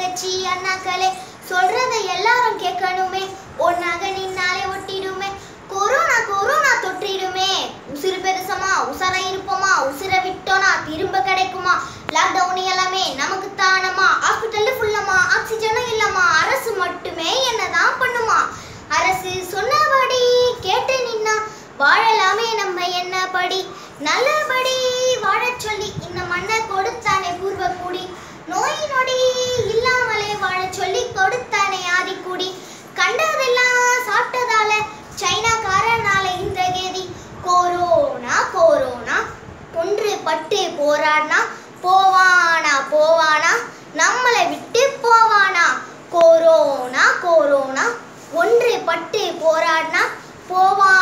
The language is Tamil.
தங்கச்சி அண்ணாக்களே சொல்றதை எல்லாரும் கேட்கணுமே, ஒன்னாக நின்னாலே ஒட்டிடுமே. கொரோனா கொரோனா தொற்றிடுமே, உசுறு பெருசமா உசர இருப்போமா, உசுர விட்டோனா திரும்ப கிடைக்குமா, லாக்டவுன் எல்லாமே நமக்கு தானமா, ஹாஸ்பிட்டல்ல ஃபுல்லமா, ஆக்சிஜனும் இல்லமா, அரசு மட்டுமே என்னதான் பண்ணுமா, அரசு சொன்னபடி கேட்டு நின்னா வாழலாமே நம்ம என்னபடி, நல்லபடி வாழச் சொல்லி இந்த மண்ணை கொடுத்தானே பூர்வ கூடி, நோய் நொடி இல்லாமலே வாழச் சொல்லி கொடுத்தானே ஆதிக்குடி, கண்டதெல்லாம் சாப்பிட்டதால சைனாக்காரனால இந்த கேதி, கொரோனா கொரோனா ஒன்று பட்டு போராடினா போவானா போவானா, நம்மளை விட்டு போவானா, கொரோனா கொரோனா ஒன்று பட்டு போராடினா போவானா